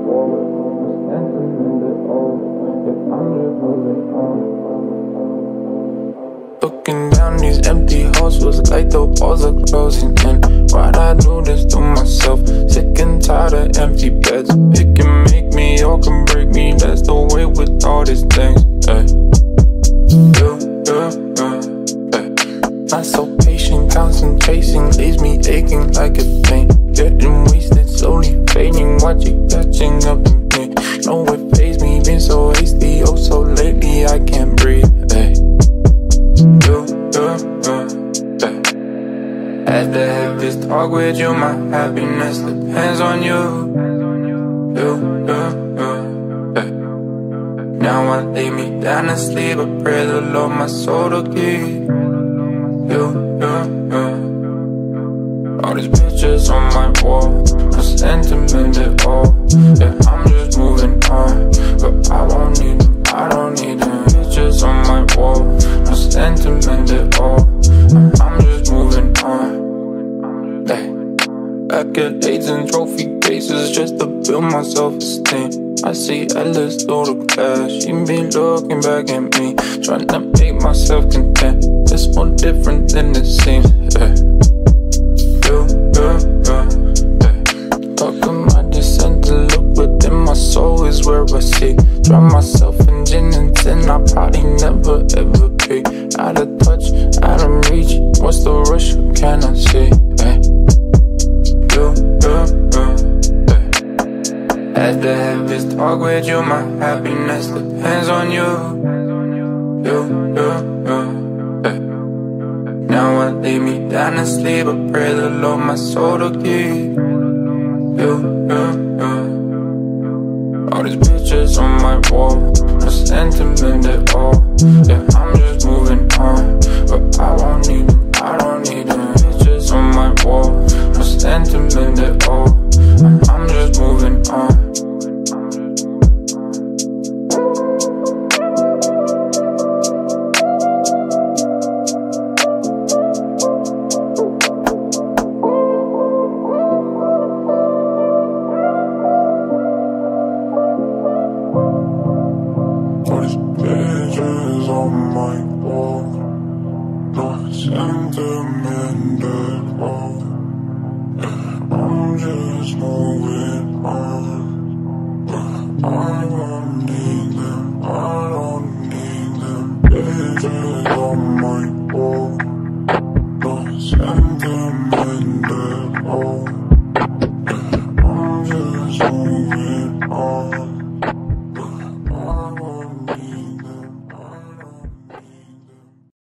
wall. Standing in the hall. Yeah, I'm just moving on. Looking down these empty halls, feels like the walls are closing in. Why'd I do this to myself? Sick and tired of empty beds. It can make me or can break me, that's the way with all these things. Ay. Not so patient, constant chasing leaves me aching like a pain. Getting wasted, slowly fading, watch it catching up in me. No, it fazed me, been so hasty, oh so lately I can't breathe. Ay. Had the heaviest talk with you, my happiness depends on you. Now I lay me down to sleep, I pray the Lord my soul to keep you. All these pictures on my wall, no sentiment at all. Yeah, I'm just moving on, but I won't need them, I don't need them. Pictures on my wall, no sentiment at all. I'm just moving on. Hey. Accolades and trophy cases just to build my self-esteem. I see Ellis through the glass, she be looking back at me, trying to make myself content. It's more different than it seems. Hey. Talk of my descent, the look within my soul is where I see. Drown myself in gin and sin, I probably never ever be. Out of touch, out of reach, what's the rush, what can I see? Hey. Had the heaviest talk with you, my happiness depends on you. Now I lay me down to sleep, I pray the Lord my soul to keep you. All these pictures on my wall, no sentiment at all. Yeah, I'm just moving on, but I won't need them, I don't need them. Pictures on my wall, no sentiment at all. I'm just moving on. All these pictures on my wall, no sentiment.